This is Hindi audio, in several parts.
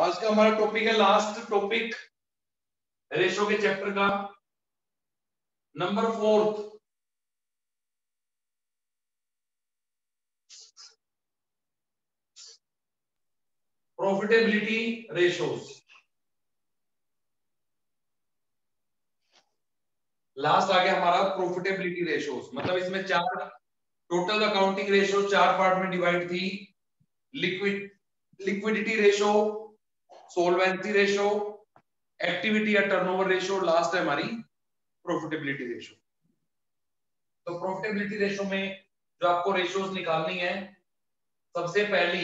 आज का हमारा टॉपिक है लास्ट टॉपिक रेशो के चैप्टर का नंबर 4 प्रॉफिटेबिलिटी रेशोज। लास्ट आ गया हमारा प्रॉफिटेबिलिटी रेशोज, मतलब इसमें चार टोटल अकाउंटिंग रेशो चार पार्ट में डिवाइड थी। Liquidity ratio, solvency ratio, activity या टर्नओवर रेशो, लास्ट है हमारी प्रॉफिटेबिलिटी रेशो। तो प्रॉफिटेबिलिटी रेशो में जो आपको रेशोज निकालनी है, सबसे पहली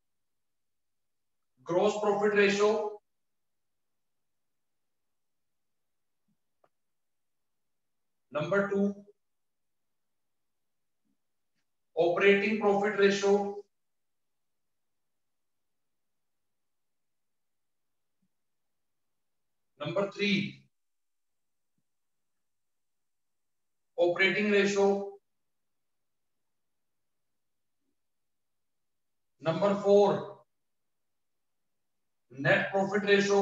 gross profit ratio, number 2 operating profit ratio, number 3 operating ratio, number 4 net profit ratio,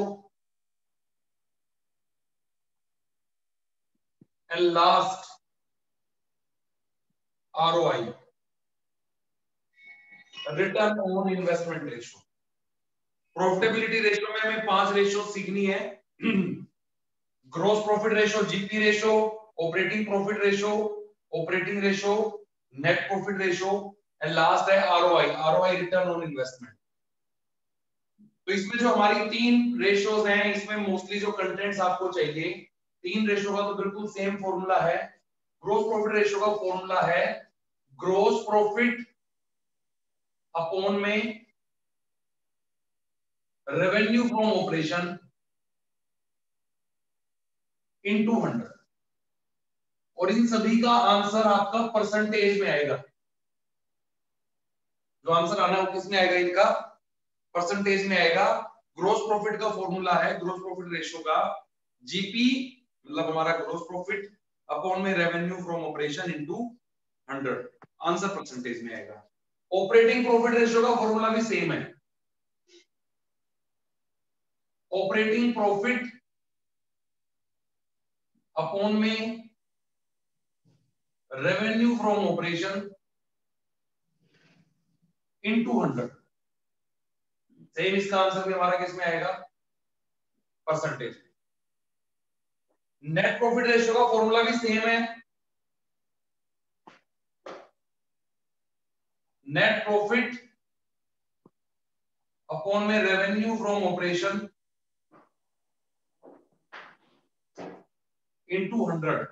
and last ROI, return on investment ratio. Profitability ratio में हमें 5 रेशो सीखनी है। Gross profit ratio, GP ratio, operating profit ratio, operating ratio, net profit ratio, and last है ROI, ROI return on investment. तो इसमें जो हमारी 3 रेशोज हैं, इसमें मोस्टली जो कंटेंट्स आपको चाहिए, 3 रेशो का तो बिल्कुल सेम फॉर्मूला है। ग्रोस प्रॉफिट रेशो का फॉर्मूला है ग्रोस प्रॉफिट अपॉन में रेवेन्यू फ्रॉम ऑपरेशन इनटू 100, और इन सभी का आंसर आपका परसेंटेज में आएगा। जो आंसर आना है वो किसमें आएगा? इनका परसेंटेज में आएगा। ग्रोस प्रॉफिट का फॉर्मूला है ग्रोस प्रॉफिट रेशो का जीपी, मतलब हमारा ग्रोस प्रॉफिट अपॉन में revenue from operation into 100, answer percentage में आएगा। ऑपरेटिंग प्रॉफिट रेशो का फॉर्मूला भी सेम है। ऑपरेटिंग प्रॉफिट अपॉन में revenue from operation into 100, same इसका आंसर भी हमारा किस में आएगा? परसेंटेज। नेट प्रॉफिट रेशियो का फॉर्मूला भी सेम है। नेट प्रॉफिट अपॉन में रेवेन्यू फ्रॉम ऑपरेशन इनटू 100,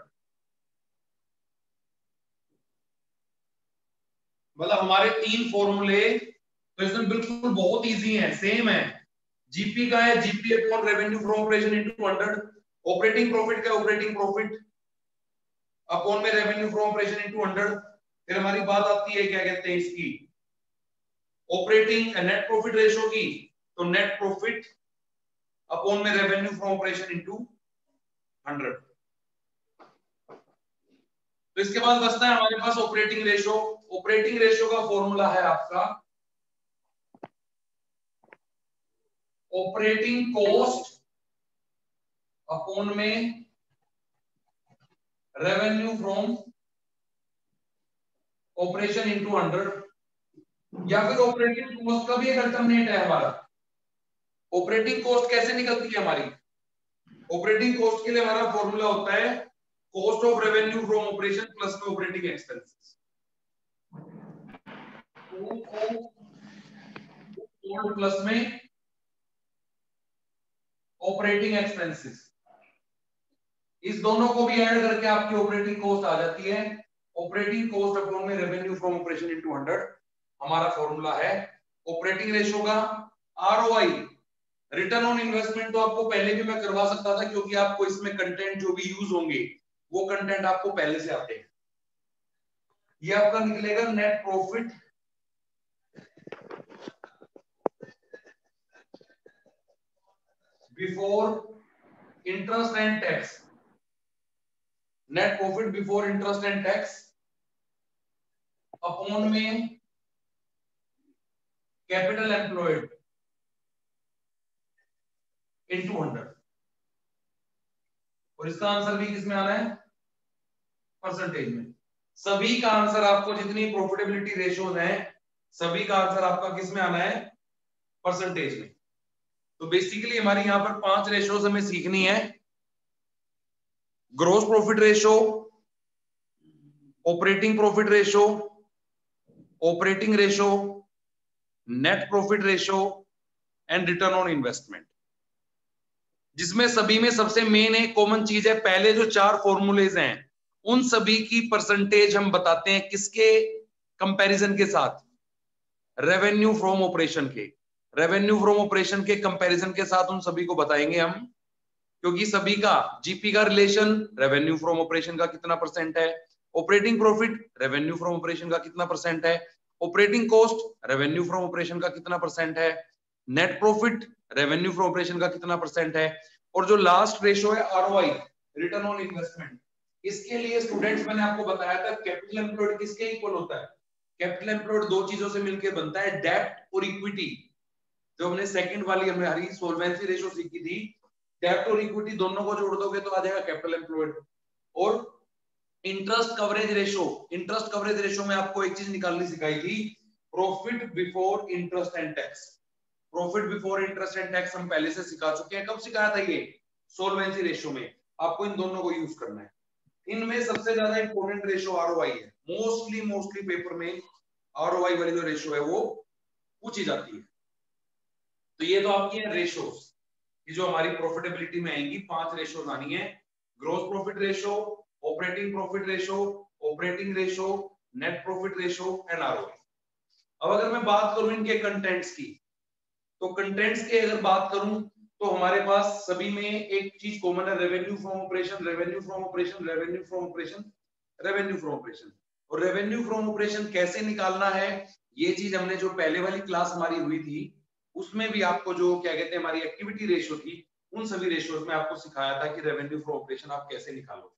मतलब हमारे 3 फॉर्मूले तो इसमें बिल्कुल बहुत इजी है, सेम है। जीपी का है GP upon revenue from operation into 100, operating profit का ऑपरेटिंग प्रॉफिट अपॉन में रेवेन्यू फ्रॉम ऑपरेशन इनटू 100। फिर हमारी बात आती है क्या कहते हैं इसकी, ऑपरेटिंग नेट प्रॉफिट रेशो की, तो नेट प्रॉफिट अपॉन में रेवेन्यू फ्रॉम ऑपरेशन इनटू 100। तो इसके बाद बचता है हमारे पास ऑपरेटिंग रेशो। ऑपरेटिंग रेशो का फॉर्मूला है आपका ऑपरेटिंग कॉस्ट अपॉन में रेवेन्यू फ्रॉम ऑपरेशन इनटू 100, या फिर ऑपरेटिंग कॉस्ट का भी एक अल्टरनेट है हमारा। ऑपरेटिंग कॉस्ट कैसे निकलती है हमारी? ऑपरेटिंग कॉस्ट के लिए हमारा फॉर्मूला होता है cost of revenue from operation plus में ऑपरेटिंग एक्सपेंसेस, प्लस में ऑपरेटिंग एक्सपेंसेस, इस दोनों को भी ऐड करके आपकी ऑपरेटिंग कॉस्ट आ जाती है। ऑपरेटिंग कॉस्ट अपॉन में रेवेन्यू फ्रॉम ऑपरेशन इनटू 100 हमारा फॉर्मूला है ऑपरेटिंग रेशो का। आरओआई रिटर्न ऑन इन्वेस्टमेंट तो आपको पहले भी मैं करवा सकता था, क्योंकि आपको इसमें कंटेंट जो भी यूज होंगे वो कंटेंट आपको पहले से आते हैं। ये आपका निकलेगा net profit before interest and tax, net profit before interest and tax upon में कैपिटल एम्प्लॉयड इंटू 100, और इसका आंसर भी किसमें आना है? परसेंटेज में। सभी का आंसर आपको, जितनी प्रॉफिटेबिलिटी रेशियोज हैं, सभी का आंसर आपका किसमें आना है? परसेंटेज में। तो बेसिकली हमारी यहां पर 5 रेशियोज हमें सीखनी है। Gross profit ratio, operating profit ratio, operating ratio, net profit ratio and return on investment, जिसमें सभी में सबसे मेन एक कॉमन चीज है, पहले जो 4 फॉर्मूलेज हैं उन सभी की परसेंटेज हम बताते हैं किसके कंपैरिजन के साथ? रेवेन्यू फ्रॉम ऑपरेशन के। रेवेन्यू फ्रॉम ऑपरेशन के कंपैरिजन के साथ उन सभी को बताएंगे हम, क्योंकि सभी का जीपी का रिलेशन रेवेन्यू फ्रॉम ऑपरेशन का कितना परसेंट है, operating profit revenue from operation का कितना परसेंट है, operating cost revenue from operation का कितना परसेंट है, net profit revenue from operation का कितना परसेंट है, और जो लास्ट रेशियो है आरओआई, रिटर्न ऑन इन्वेस्टमेंट, इसके लिए स्टूडेंट्स मैंने आपको बताया था कैपिटल एम्प्लॉयड किसके इक्वल होता है? कैपिटल एम्प्लॉयड 2 चीजों से मिलकर बनता है, डेब्ट और इक्विटी। जो हमने सेकंड वाली हमारी सोल्वेंसी रेशियो सीखी थी, डेब्ट और इक्विटी दोनों को जोड़ दोगे तो आ जाएगा कैपिटल एम्प्लॉयड। और interest coverage ratio, interest coverage ratio में आपको एक चीज निकालनी सिखाई थी, profit before interest and tax. Profit before interest and tax हम पहले से सिखा चुके हैं। कब सिखाया था ये? सोल्वेंसी रेशियो में। आपको इन दोनों को यूज करना है। इनमें सबसे ज्यादा इंपॉर्टेंट रेशियो आरओआई है। मोस्टली पेपर में आरओआई वाली जो रेशियो है वो पूछी जाती है। तो ये तो आपकी है रेशियोज, ये जो हमारी प्रॉफिटेबिलिटी में आएंगी 5 रेशियोज आनी है, gross profit ratio, operating profit ratio, operating ratio, net profit ratio and ROI. अब अगर मैं बात करूं इनके कंटेंट्स की, तो कंटेंट्स के अगर बात करूं तो हमारे पास सभी में एक चीज कॉमन है, revenue from operation, revenue from operation, revenue from operation, revenue from operation. और रेवेन्यू फ्रॉम ऑपरेशन कैसे निकालना है, ये चीज हमने जो पहले वाली क्लास हमारी हुई थी उसमें भी आपको जो क्या कहते हैं हमारी एक्टिविटी रेशियो थी, उन सभी रेशियोज में आपको सिखाया था कि रेवेन्यू फ्रॉम ऑपरेशन आप कैसे निकालो।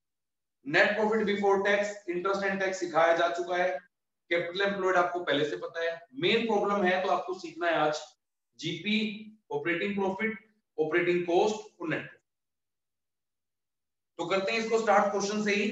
Net profit before tax, interest and tax सिखाया जा चुका है। कैपिटल एम्प्लॉयड आपको पहले से पता है। मेन प्रॉब्लम है तो आपको सीखना है आज GP, operating profit, operating cost और नेट। तो करते हैं इसको स्टार्ट क्वेश्चन से ही।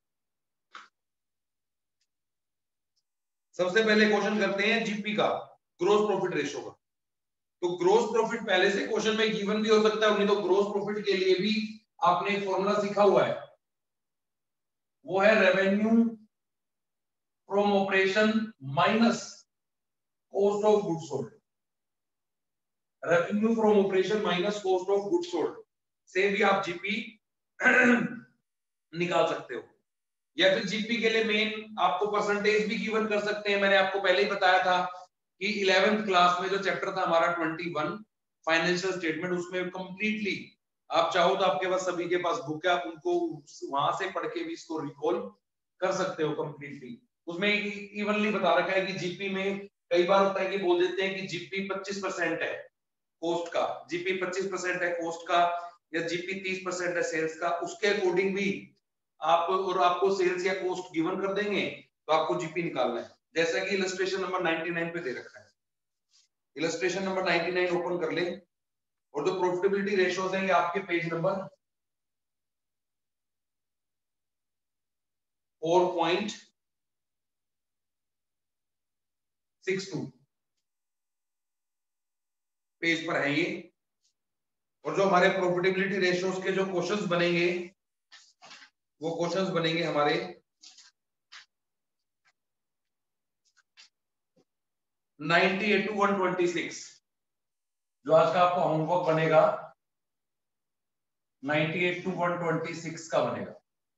सबसे पहले क्वेश्चन करते हैं जीपी का, ग्रोस प्रॉफिट रेशियो का। तो ग्रोस प्रॉफिट पहले से क्वेश्चन में गिवन भी हो सकता है, नहीं तो ग्रोस प्रॉफिट के लिए भी आपने एक फॉर्मूला सीखा हुआ है, वो है revenue from operation minus cost of goods sold. Revenue from operation minus cost of goods sold से भी आप जीपी निकाल सकते हो, या फिर जीपी के लिए मेन आपको परसेंटेज भी गिवन कर सकते हैं। मैंने आपको पहले ही बताया था कि 11th क्लास में जो चैप्टर था हमारा 21 फाइनेंशियल स्टेटमेंट, उसमें कंप्लीटली आप चाहो तो आपके पास सभी के पास बुक है, आप उनको वहां से पढ़ के भी इसको रिकॉल कर सकते हो कंप्लीटली। उसमें इवनली बता रखा है कि जीपी में कई बार होता है कि बोल देते हैं कि जीपी 25% है कॉस्ट का, जीपी 25% है कॉस्ट का, या जीपी 30% है सेल्स का, उसके अकॉर्डिंग भी आप, और आपको सेल्स या कॉस्ट गिवन कर देंगे तो आपको जीपी निकालना है, जैसा कि इलस्ट्रेशन नंबर 99 पे दे रखा है। इलस्ट्रेशन नंबर 99 ओपन कर ले, और जो प्रॉफिटेबिलिटी रेशियोज हैं ये आपके पेज नंबर 4.62 पेज पर है ये। और जो हमारे प्रॉफिटेबिलिटी रेशियोज के जो क्वेश्चंस बनेंगे, वो क्वेश्चंस बनेंगे हमारे 98 to 126। जो आज का आपका होमवर्क बनेगा 98 to 126 का बनेगा।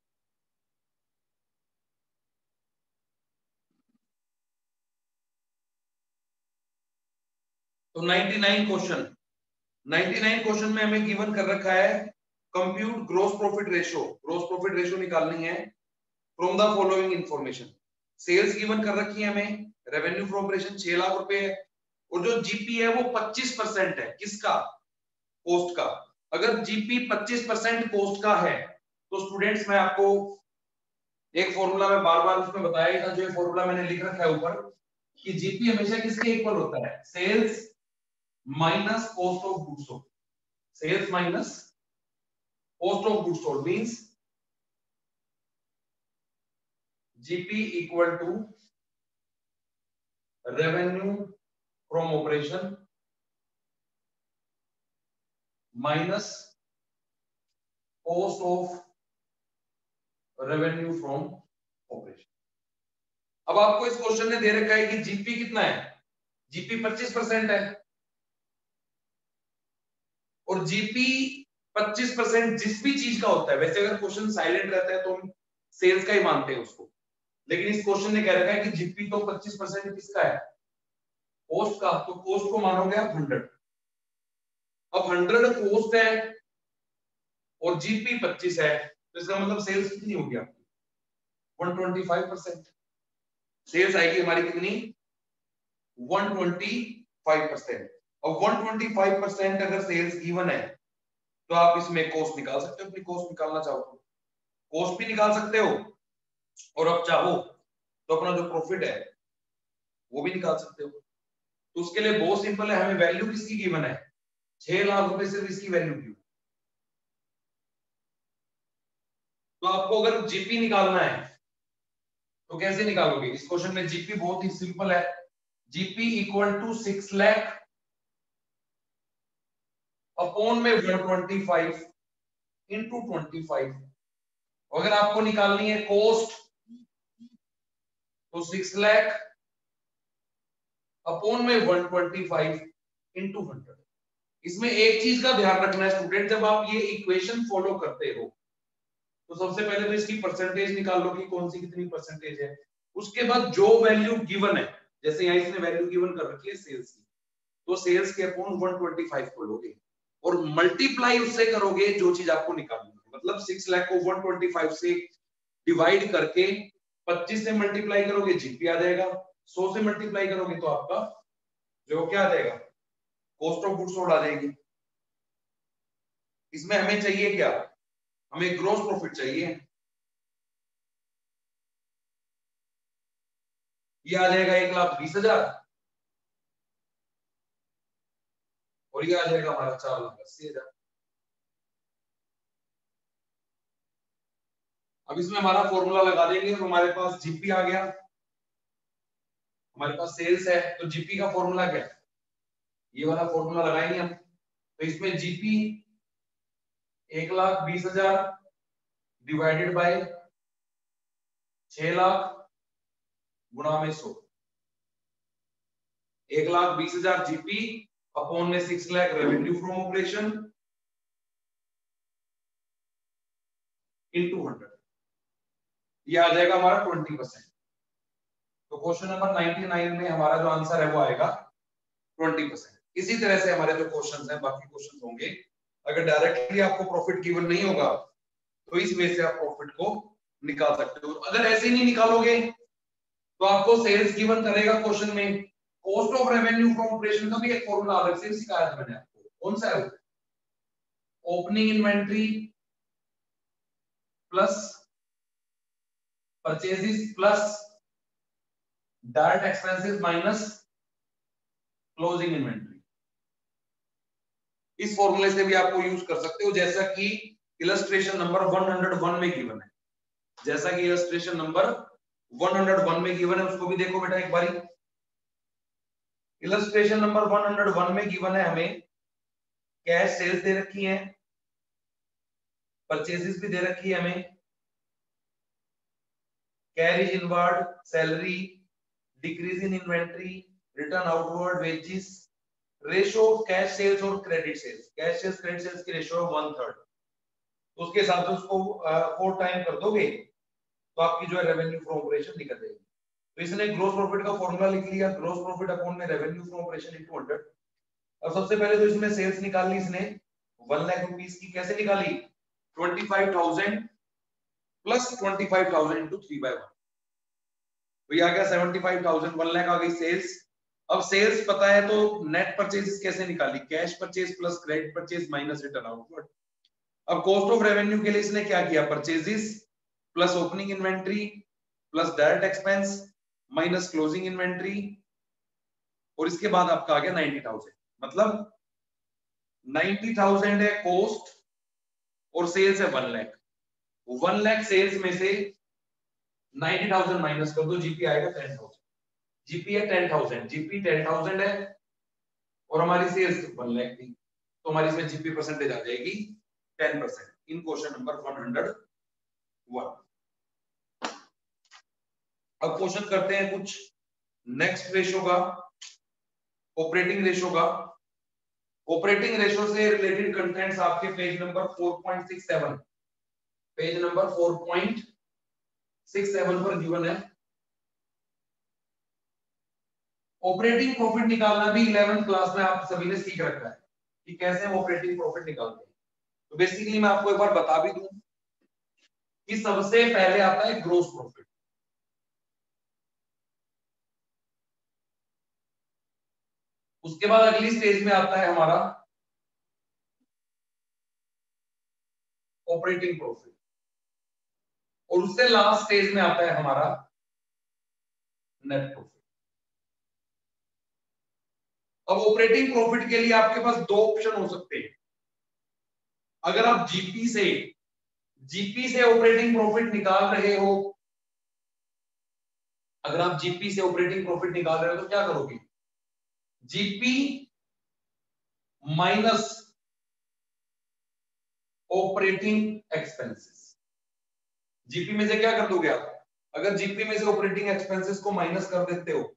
तो 99 क्वेश्चन में हमें गिवन कर रखा है compute gross profit ratio. Gross profit ratio निकालनी है from the following information. Sales given कर रखी है हमें, रेवेन्यू फ्रॉम ऑपरेशन 6 लाख रुपए है, और जो जीपी है वो 25% है किसका? कॉस्ट का। अगर जीपी 25% कॉस्ट का है तो स्टूडेंट्स मैं आपको एक फॉर्मूला में बार बार उसमें बताया था, जो ये फॉर्मूला मैंने लिख रखा है ऊपर, कि जीपी हमेशा किसके इक्वल होता है? Sales minus cost of goods sold. Sales minus cost of goods sold means GP equal to revenue from operation minus cost of revenue from operation. अब आपको इस क्वेश्चन ने दे रखा है कि जीपी कितना है, जीपी 25% है और जीपी 25% जिस भी चीज का होता है, वैसे अगर क्वेश्चन साइलेंट रहता है तो हम सेल्स का ही मानते हैं उसको, लेकिन इस क्वेश्चन ने कह रखा है कि जीपी तो 25% किसका है, कॉस्ट का, तो कॉस्ट को मानोगे आप 100। अब 100 कॉस्ट है और जीपी 25 है, तो इसका मतलब सेल्स कितनी होगी आपकी 125%। सेल्स आएगी हमारी कितनी 125%। और 125% अगर सेल्स गिवन है तो आप इसमें कॉस्ट निकाल सकते हो, अपनी कॉस्ट निकालना चाहो तो कॉस्ट भी निकाल सकते हो, और अब चाहो तो अपना जो प्रॉफिट है वो भी निकाल सकते हो। तो उसके लिए बहुत सिंपल है, हमें वैल्यू किसकी गिवन है 6 लाख रुपए, सिर्फ इसकी वैल्यू गिवन। तो आपको अगर जीपी निकालना है तो कैसे निकालोगे, इस क्वेश्चन में जीपी बहुत ही सिंपल है, GP equal to 6 lakh upon में 125 इंटू 25। अगर आपको निकालनी है कॉस्ट तो 6 लाख अपॉन में 125 इंटू 100। इसमें एक चीज का ध्यान रखना है स्टूडेंट, जब आप ये इक्वेशन फॉलो करते हो तो सबसे पहले तो इसकी परसेंटेज निकाल लो कि कौन सी कितनी परसेंटेज है। उसके बाद जो वैल्यू गिवन है, जैसे यहाँ इसने वैल्यू गिवन कर रखी है सेल्स की, तो सेल्स के अपॉन 125 को लोगे और मल्टीप्लाई उससे करोगे जो चीज आपको निकालनी है। मतलब 6 लाख को 125 से डिवाइड करके 25 से मल्टीप्लाई करोगे जीपी आ जाएगा, 100 से मल्टीप्लाई करोगे तो आपका जो क्या आ जाएगा कॉस्ट ऑफ गुड्स सोल्ड आ जाएगी। इसमें हमें चाहिए क्या, हमें ग्रॉस प्रॉफिट चाहिए, ये आ जाएगा 1,20,000 और ये आ जाएगा हमारा 4,80,000। अब इसमें हमारा फॉर्मूला लगा देंगे तो हमारे पास जीपी आ गया, हमारे पास सेल्स है तो जीपी का फॉर्मूला क्या है, ये वाला फॉर्मूला लगाएंगे हम। तो इसमें जीपी 1,20,000 डिवाइडेड बाय 6 लाख गुणा में 100, 1,20,000 जीपी अपॉन में 6 lakh revenue from operation into 100, ये आ जाएगा हमारा 20%। तो क्वेश्चन नंबर 99 में हमारा जो आंसर है वो आएगा 20%। इसी तरह से हमारे जो क्वेश्चंस हैं बाकी क्वेश्चंस होंगे, अगर डायरेक्टली आपको प्रॉफिट गिवन नहीं होगा तो इस वे से आप प्रॉफिट को निकाल सकते हो। अगर ऐसे नहीं निकालोगे तो आपको सेल्स गिवन करेगा क्वेश्चन में, cost of revenue from operation का भी एक फॉर्मूला अलग से सिखाया था मैंने आपको, कौन सा है वो, opening inventory plus purchases plus direct expenses minus closing inventory. इस फॉर्मूले से भी आपको यूज कर सकते हो, जैसा कि इलस्ट्रेशन नंबर 101 में गिवन है, जैसा कि इलस्ट्रेशन नंबर 101 में गिवन है, उसको भी देखो बेटा एक बारी। इलस्ट्रेशन नंबर 101 में गिवन है हमें कैश सेल्स दे रखी है, परचेजेस भी दे रखी है हमें, carriage inward salary, decrease in inventory, return outward wages, ratio cash sales और credit sales, cash sales credit sales की रेशो है 1/3, तो उसके हिसाब से उसको 4 टाइम कर दोगे तो आपकी जो है रेवेन्यू फ्रॉम ऑपरेशन निकल जाएगी। तो इसने ग्रोस प्रॉफिट का फॉर्मूला लिख लिया, ग्रोस प्रॉफिट अपॉन में रेवेन्यू फ्रॉम ऑपरेशन इनटू 100। अब सबसे पहले तो इसमें सेल्स निकालनी, इसने 1 लाख रुपीस की कैसे निकाली, 25,000 प्लस 25,000 इंटू 3/1, तो ये आ गया 75,000, 1 लाख आ गई सेल्स। अब सेल्स पता है तो नेट परचेजेस कैसे निकाली, cash purchase plus credit purchase minus return outward. अब कॉस्ट ऑफ रेवेन्यू के लिए इसने क्या किया, purchases plus opening inventory plus direct expense minus closing inventory, और इसके बाद आपका आ गया 90,000। मतलब 90,000 है कॉस्ट और सेल्स है 1 लाख। 1 लाख सेल्स में से 90,000 माइनस कर दो, जीपी आएगा 10,000। जीपी है 10,000, जीपी 10,000 है और हमारी सेल्स 1 लाख थी, तो हमारी इसमें जीपी परसेंटेज आ जाएगी 10% इन क्वेश्चन नंबर 101। अब क्वेश्चन करते हैं कुछ नेक्स्ट रेशो का, ऑपरेटिंग रेशो का। ऑपरेटिंग रेशो से रिलेटेड कंटेंट्स आपके पेज नंबर 4.67, पेज नंबर 4.67 पर गिवन है। ऑपरेटिंग प्रॉफिट निकालना भी 11th क्लास में आप सभी ने सीख रखा है कि कैसे हम ऑपरेटिंग प्रॉफिट निकालते हैं। तो बेसिकली मैं आपको एक बार बता भी दूं कि सबसे पहले आता है ग्रोस प्रॉफिट, उसके बाद अगली स्टेज में आता है हमारा ऑपरेटिंग प्रॉफिट और उससे लास्ट स्टेज में आता है हमारा नेट प्रॉफिट। अब ऑपरेटिंग प्रॉफिट के लिए आपके पास दो ऑप्शन हो सकते हैं। अगर आप जीपी से ऑपरेटिंग प्रॉफिट निकाल रहे हो, अगर आप जीपी से ऑपरेटिंग प्रॉफिट निकाल रहे हो तो क्या करोगे, GP minus operating expenses. GP में से क्या कर दोगे आप, अगर जीपी में से ऑपरेटिंग एक्सपेंसेस को माइनस कर देते हो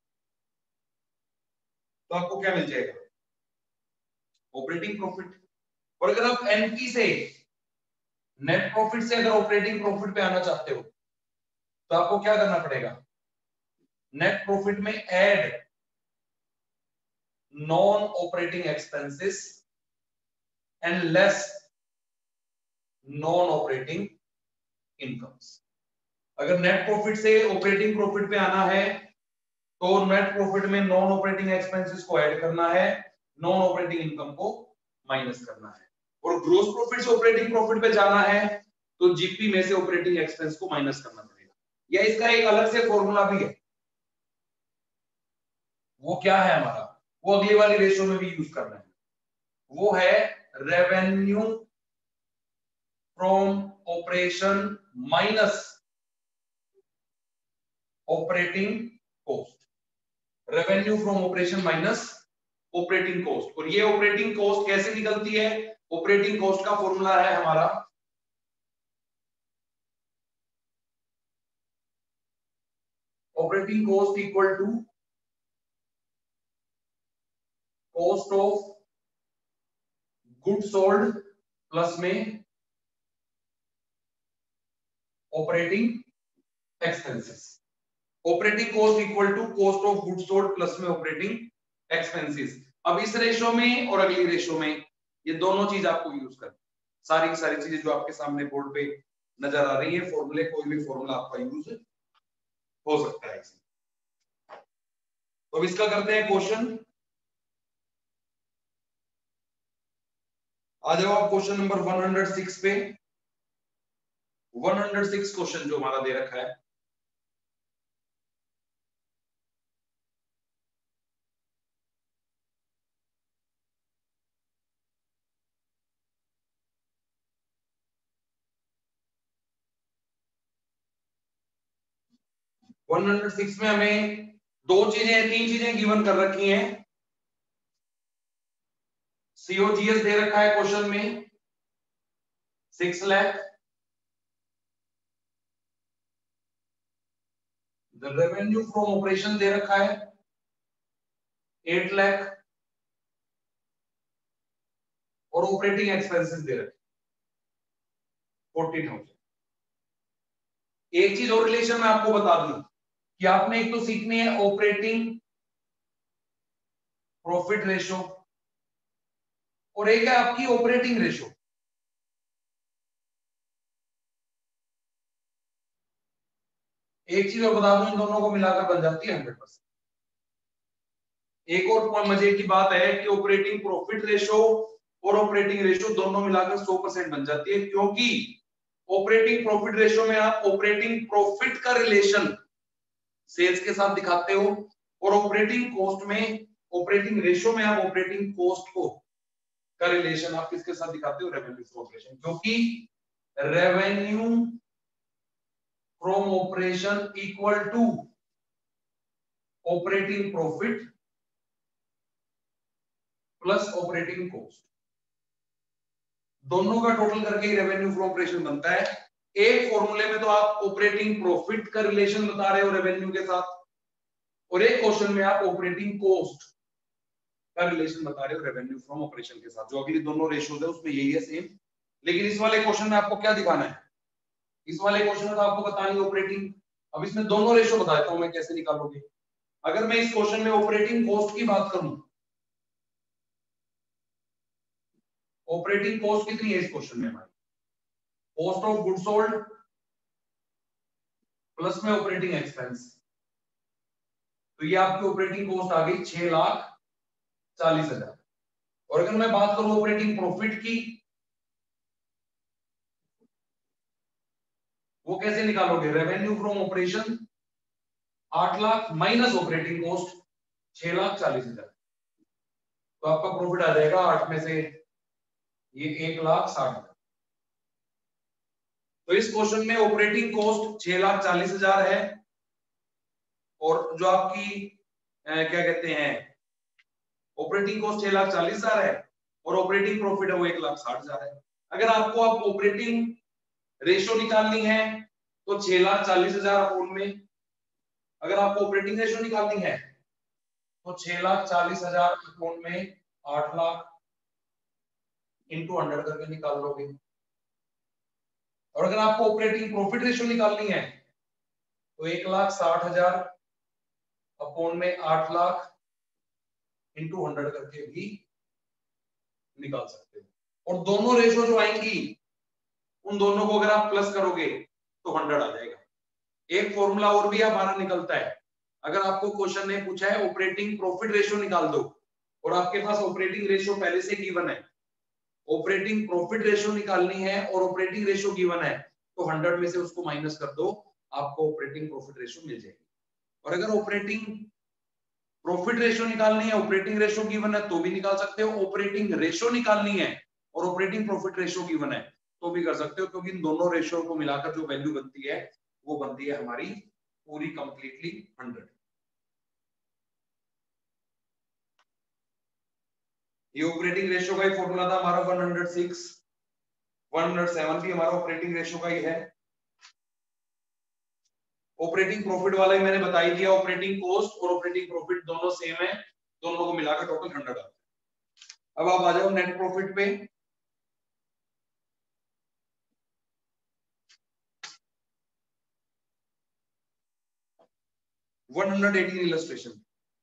तो आपको क्या मिल जाएगा, ऑपरेटिंग प्रॉफिट। और अगर आप एनपी से, नेट प्रॉफिट से अगर ऑपरेटिंग प्रॉफिट पे आना चाहते हो तो आपको क्या करना पड़ेगा, नेट प्रॉफिट में add non operating expenses and less non operating incomes. अगर नेट प्रॉफिट से ऑपरेटिंग प्रॉफिट पे आना है तो नेट प्रॉफिट में नॉन ऑपरेटिंग एक्सपेंसेस को ऐड करना है, नॉन ऑपरेटिंग इनकम को माइनस करना है। और ग्रोस प्रॉफिट से ऑपरेटिंग प्रॉफिट पे जाना है तो जीपी में से ऑपरेटिंग एक्सपेंस को माइनस करना पड़ेगा। या इसका एक अलग से फॉर्मूला भी है, वो क्या है हमारा, वो अगली वाली रेशियो में भी यूज करना है। वो है revenue from operation minus operating cost. Revenue from operation minus operating cost. और ये ऑपरेटिंग कॉस्ट कैसे निकलती है, ऑपरेटिंग कॉस्ट का फॉर्मूला है हमारा operating cost equal to cost of good sold plus में operating expenses. Operating cost equal to cost of good sold plus में ऑपरेटिंग एक्सपेंसेस। अब इस रेशो में और अगली रेशो में ये दोनों चीज आपको यूज करनी, सारी की सारी चीजें जो आपके सामने बोर्ड पे नजर आ रही है, फॉर्मूले, कोई भी फॉर्मूला आपका यूज हो सकता है इसमें। तो अब इसका करते हैं क्वेश्चन। आ जाओ आप क्वेश्चन नंबर 106 पे। 106 क्वेश्चन जो हमारा दे रखा है, वन 106 में हमें दो चीजें, तीन चीजें गिवन कर रखी हैं। सीओजीएस दे रखा है क्वेश्चन में 6 lakh, the revenue from operation दे रखा है 8 लाख और ऑपरेटिंग एक्सपेंसेस दे रखे 40,000। एक चीज और रिलेशन में आपको बता दूं कि आपने एक तो सीखनी है ऑपरेटिंग प्रॉफिट रेशो और एक है आपकी ऑपरेटिंग रेशो। एक चीज और बता दूं, इन दोनों को मिलाकर बन जाती है 100%। एक और मजे की बात है कि ऑपरेटिंग प्रॉफिट रेशो और ऑपरेटिंग रेशो दोनों मिलाकर 100% बन जाती है, क्योंकि ऑपरेटिंग प्रॉफिट रेशो में आप ऑपरेटिंग प्रॉफिट का रिलेशन सेल्स के साथ दिखाते हो और ऑपरेटिंग कॉस्ट में, ऑपरेटिंग रेशो में आप ऑपरेटिंग कॉस्ट को का रिलेशन आप किसके साथ दिखाते हो? रेवेन्यू फ्रॉम ऑपरेशन, क्योंकि revenue from operation equal to operating profit plus operating cost, दोनों का टोटल करके ही रेवेन्यू फ्रॉम ऑपरेशन बनता है। एक फॉर्मूले में तो आप ऑपरेटिंग प्रॉफिट का रिलेशन बता रहे हो रेवेन्यू के साथ, और एक क्वेश्चन में आप ऑपरेटिंग कॉस्ट का रिलेशन बता रहे हो रेवेन्यू फ्रॉम ऑपरेशन के साथ। जो अगली दोनों रेशियोज है उसमें यही है सेम, लेकिन इस वाले क्वेश्चन में आपको क्या दिखाना है? इस वाले क्वेश्चन में तो आपको बतानी है ऑपरेटिंग। अब इसमें दोनों रेशियो बता देता हूं मैं कैसे निकालोगे। अगर मैं इस क्वेश्चन में ऑपरेटिंग कॉस्ट की बात करूं, ऑपरेटिंग कॉस्ट कितनी है इस क्वेश्चन में हमारी? Cost of goods sold plus में ऑपरेटिंग एक्सपेंस, तो ये आपकी ऑपरेटिंग कॉस्ट आ गई 6,40,000। और अगर मैं बात करूं ऑपरेटिंग प्रॉफिट की, वो कैसे निकालोगे? Revenue from operation 8 lakh minus operating cost 6,40,000, तो आपका प्रॉफिट आ जाएगा 8 में से ये 1,60,000। तो इस क्वेश्चन में ऑपरेटिंग कॉस्ट 6,40,000 है, और जो आपकी क्या कहते हैं ऑपरेटिंग कॉस्ट 6,40,000 है, और ऑपरेटिंग प्रॉफिट है वो 1,60,000 है। अगर आपको आप ऑपरेटिंग रेशो निकालनी है तो 6,40,000 अपोन में, अगर आपको ऑपरेटिंग रेशो निकालनी है तो 6,40,000 अपोन में 8 लाख इंटू 100 करके निकाल लोगे। और अगर आपको ऑपरेटिंग प्रॉफिट रेशो निकालनी है तो 1,60,000 अपोन में 8 लाख इंटू 100 करके भी निकाल सकते हो। और दोनों रेशो जो आएंगी उन दोनों को अगर आप प्लस करोगे तो 100 आ जाएगा। एक फॉर्मूला और भी हमारा निकलता है, अगर आपको क्वेश्चन ने पूछा है ऑपरेटिंग प्रॉफिट रेशियो निकाल दो, और आपके पास ऑपरेटिंग रेशियो पहले से गिवन है, ऑपरेटिंग प्रॉफिट रेशियो निकालनी है और ऑपरेटिंग रेशियो गिवन है, तो 100 में से उसको माइनस कर दो, आपको ऑपरेटिंग प्रॉफिट रेशियो मिल जाएगी। और अगर ऑपरेटिंग प्रॉफिट रेशियो निकालनी है, ऑपरेटिंग रेशियो गिवन है तो भी निकाल सकते हो, ऑपरेटिंग रेशियो निकालनी है और ऑपरेटिंग प्रॉफिट रेशियो गिवन है तो भी कर सकते हो, क्योंकि इन दोनों रेशियो को मिलाकर जो वैल्यू बनती है वो बनती है हमारी पूरी कंप्लीटली 100। ये ऑपरेटिंग रेशियो का ही फॉर्मूला था हमारा 106, 107 भी हमारा ऑपरेटिंग रेशियो का ही है। ऑपरेटिंग प्रॉफिट वाला ही मैंने बता ही दिया, ऑपरेटिंग कॉस्ट और ऑपरेटिंग प्रॉफिट दोनों सेम है, दोनों को मिलाकर टोटल 100 आता है। अब आप आ जाओ नेट प्रॉफिट पे। One 118 illustration.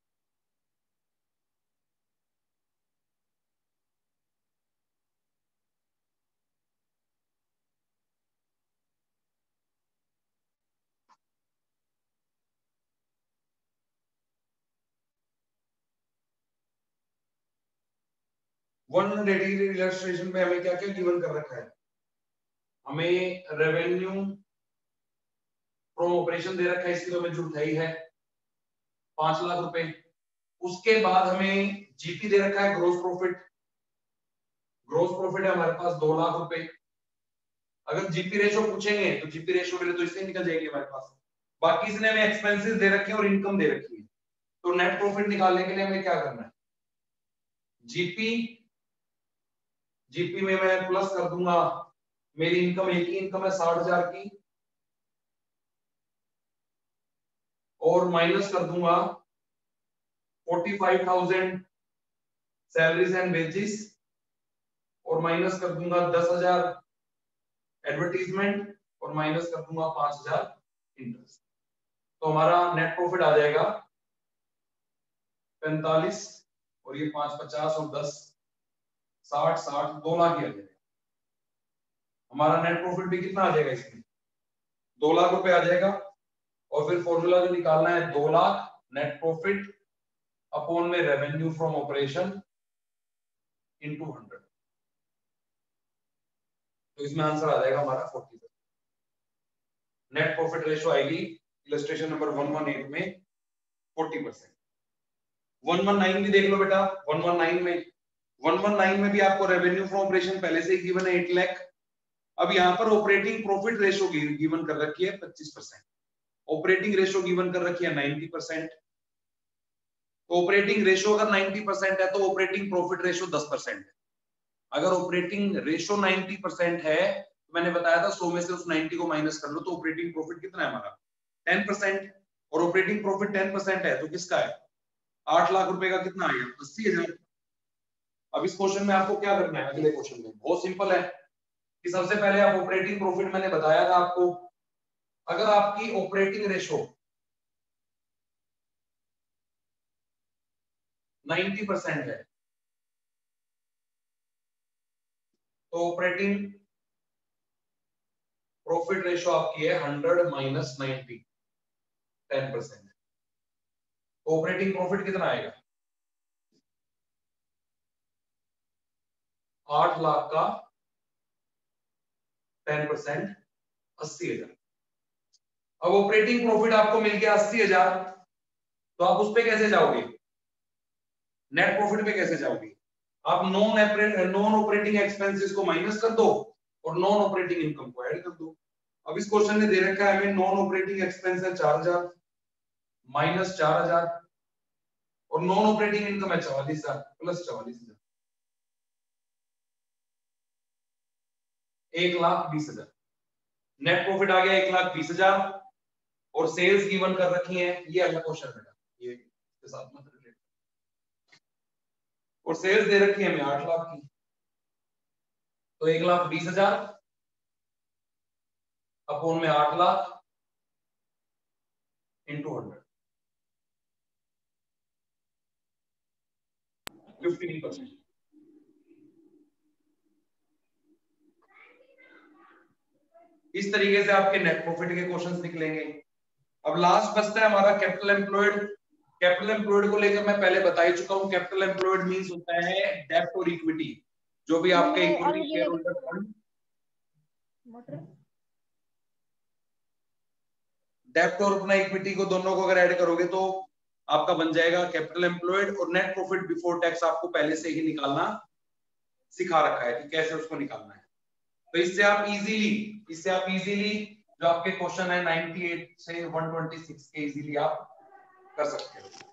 वन 118 इलस्ट्रेशन पे हमें क्या क्या गिवन कर रखा है? हमें रेवेन्यू फ्रॉम ऑपरेशन दे रखा है, इसकी तो हमें जरूरत है ही है 5 लाख रुपए। उसके बाद हमें जीपी दे रखा है ग्रोस प्रॉफिट, ग्रोस प्रॉफिट है हमारे पास 2 लाख रुपए। अगर जीपी रेशो पूछेंगे तो जीपी रेशो के लिए तो इससे निकल जाएगी हमारे पास। बाकी इसने हमें एक्सपेंसेस दे रखे हैं और इनकम दे रखी है, तो नेट प्रॉफिट निकालने के लिए हमें क्या करना है? जीपी, जीपी में मैं प्लस कर दूंगा, मेरी इनकम एक ही इनकम है 60,000 की, और माइनस कर दूंगा 45,000 सैलरीज एंड वेजेस, और माइनस कर दूंगा 10,000 एडवर्टीजमेंट, और माइनस कर दूंगा 5,000 इंटरेस्ट। तो हमारा नेट प्रॉफिट आ जाएगा 45, और ये 5 50 और 10 60 60 2 लाख ही आ जाएगा। हमारा नेट प्रॉफिट भी कितना आ जाएगा इसमें? 2 लाख रुपए आ जाएगा। और फिर फॉर्मूला जो निकालना है 2 लाख नेट प्रॉफिट अपॉन में रेवेन्यू फ्रॉम ऑपरेशन इनटू 100, तो इसमें आंसर आ जाएगा हमारा 40%। नेट प्रॉफिट रेशियो आएगी इलस्ट्रेशन नंबर 118 में 40%। 119 भी देख लो बेटा, 119 में 119 में भी आपको रेवेन्यू फ्रॉम ऑपरेशन पहले से ही गिवन है 8 लाख। अब यहाँ पर ऑपरेटिंग प्रॉफिट रेशो गिवन कर रखी है 25%, ऑपरेटिंग रेशो गिवन कर रखी है 90%। ऑपरेटिंग रेशो अगर 90% है तो ऑपरेटिंग प्रॉफिट रेशो 10% है। अगर ऑपरेटिंग रेशो 90% है तो मैंने बताया था 100 में से उस 90 को माइनस कर लो तो ऑपरेटिंग प्रॉफिट कितना है हमारा 10%, और ऑपरेटिंग प्रॉफिट 10% है तो किसका है 8 लाख रुपए का कितना आएगा 80,000। अब इस क्वेश्चन में आपको क्या करना है, अगले क्वेश्चन में बहुत सिंपल है कि सबसे पहले आप ऑपरेटिंग प्रॉफिट मैंने बताया था आपको, अगर आपकी ऑपरेटिंग रेशो 90% है तो ऑपरेटिंग प्रॉफिट रेशो आपकी है 100 माइनस 90, 10%। ऑपरेटिंग प्रॉफिट कितना आएगा 8 लाख का 10% 80,000। अब ऑपरेटिंग प्रॉफिट आपको मिल गया 80,000 तो आप उस पे कैसे जाओगे, नेट प्रॉफिट पे कैसे जाओगे, आप नॉन ऑपरेटिंग एक्सपेंसेस को माइनस कर दो और नॉन ऑपरेटिंग इनकम को ऐड कर दो। अब इस क्वेश्चन में दे रखा है हमें नॉन ऑपरेटिंग एक्सपेंस है 4,000 माइनस 4,000 और नॉन ऑपरेटिंग इनकम है 44,000 प्लस 44,000, 1,20,000। नेट प्रॉफिट आ गया 1,20,000 और सेल्स गिवन कर रखी है, ये अगला क्वेश्चन बेटा ये इसके साथ मत रिलेट, और सेल्स दे रखी है हमें 8 लाख की तो 1,20,000 अपोन में 8 लाख इंटू 100 15%। इस तरीके से आपके नेट प्रॉफिट के क्वेश्चंस निकलेंगे। अब लास्ट बचता है हमारा कैपिटल एम्प्लॉयड। कैपिटल एम्प्लॉयड को लेकर मैं पहले बता ही चुका हूं, कैपिटल एम्प्लॉयड मींस होता है डेब्ट और इक्विटी, जो भी आपके इक्विटी शेयर होल्डर फंड, डेब्ट और अपना इक्विटी को दोनों को अगर ऐड करोगे तो आपका बन जाएगा कैपिटल एम्प्लॉयड। और नेट प्रॉफिट बिफोर टैक्स आपको पहले से ही निकालना सिखा रखा है कि कैसे उसको निकालना है। तो इससे आप इजीली जो आपके क्वेश्चन है 98 से 126 के इजीली आप कर सकते हो।